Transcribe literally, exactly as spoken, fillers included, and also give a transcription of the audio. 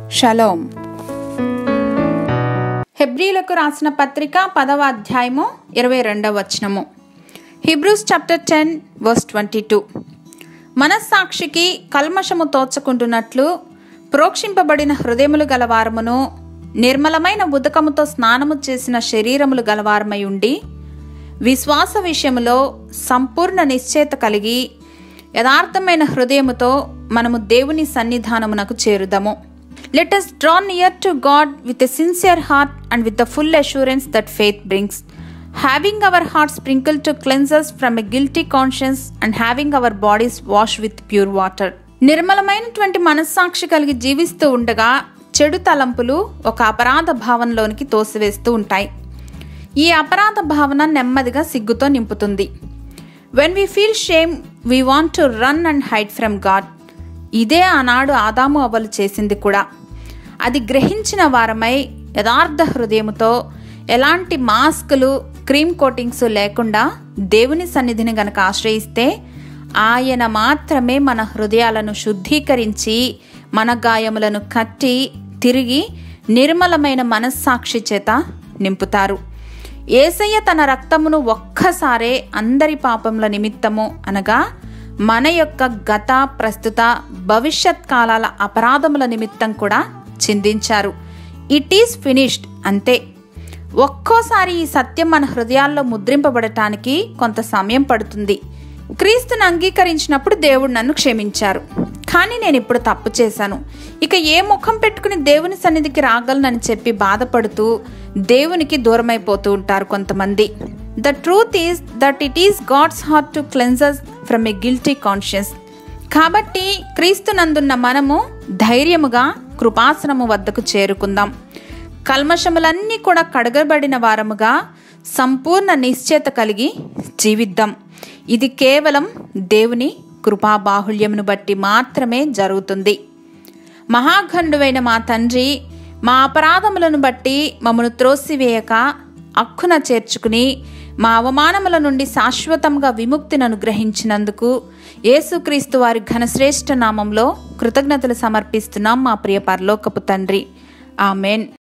Shalom. హెబ్రీలకు రాసిన పత్రిక పదవ అధ్యాయము ఇరవై రెండవ వచనము. Hebrews chapter ten verse twenty two. మనస్సాక్షికి కల్మషము తోచకుంటున్నట్లు ప్రోక్షింపబడిన హృదయములు గలవారమును నిర్మలమైన ఉదకముతో స్నానము చేసిన శరీరములు గలవారమై ఉండి విశ్వాస విషయములో సంపూర్ణ నిశ్చయత కలిగి యథార్థమైన హృదయముతో మనము దేవుని సన్నిధానమునకు చేరుదము. Let us draw near to God with a sincere heart and with the full assurance that faith brings, having our hearts sprinkled to cleanse us from a guilty conscience and having our bodies washed with pure water. నిర్మలమైనటువంటి మనస్సాక్షి కలిగి జీవిస్తూ ఉండగా చెడు తలంపులు ఒక అపరాధ భావనలోనికి తోసివేస్తూ ఉంటాయి. ఈ అపరాధ భావన నెమ్మదిగా సిగ్గుతో నింపుతుంది. When we feel shame, we want to run and hide from God. ఇదే ఆనాడు ఆదాము అవ్వలు చేసింది కూడా. అది గ్రహించిన వారమై యథార్థ హృదయముతో ఎలాంటి మాస్కులు క్రీమ్ కోటింగ్స్ లేకుండా దేవుని సన్నిధిని గనక ఆశ్రయిస్తే ఆయన మాత్రమే మన హృదయాలను శుద్ధీకరించి మన గాయములను కట్టి తిరిగి నిర్మలమైన మనస్సాక్షి చేత నింపుతారు. యేసయ్య తన రక్తమును ఒక్కసారే అందరి పాపముల నిమిత్తము అనగా మన యొక్క గత ప్రస్తుత భవిష్యత్ కాలాల అపరాధముల నిమిత్తం కూడా చిందించారు. ఇట్ ఈస్ ఫినిష్డ్, అంతే. ఒక్కోసారి ఈ సత్యం మన హృదయాల్లో ముద్రింపబడటానికి కొంత సమయం పడుతుంది. క్రీస్తును అంగీకరించినప్పుడు దేవుడు నన్ను క్షమించారు, కానీ నేను ఇప్పుడు తప్పు చేశాను, ఇక ఏ ముఖం పెట్టుకుని దేవుని సన్నిధికి రాగలనని చెప్పి బాధపడుతూ దేవునికి దూరమైపోతూ ఉంటారు కొంతమంది. The truth is that it is God's heart to cleanse us from a guilty conscience. కాబట్టి క్రీస్తునందున్న మనము ధైర్యముగా కృపాసనము వద్దకు చేరుకుందాం. కల్మషములన్నీ కూడా కడగబడిన వారముగా సంపూర్ణ నిశ్చయత కలిగి జీవిద్దాం. ఇది కేవలం దేవుని కృపాబాహుళ్యమును బట్టి మాత్రమే జరుగుతుంది. మహాగండువైన మా తండ్రి, మా అపరాధములను బట్టి మమ్మను త్రోసివేయక అక్కున చేర్చుకుని మా అవమానముల నుండి శాశ్వతంగా విముక్తిని అనుగ్రహించినందుకు యేసుక్రీస్తు వారి ఘనశ్రేష్ఠ నామంలో కృతజ్ఞతలు సమర్పిస్తున్నాం మా ప్రియ పరలోకపు తండ్రి. ఆమెన్.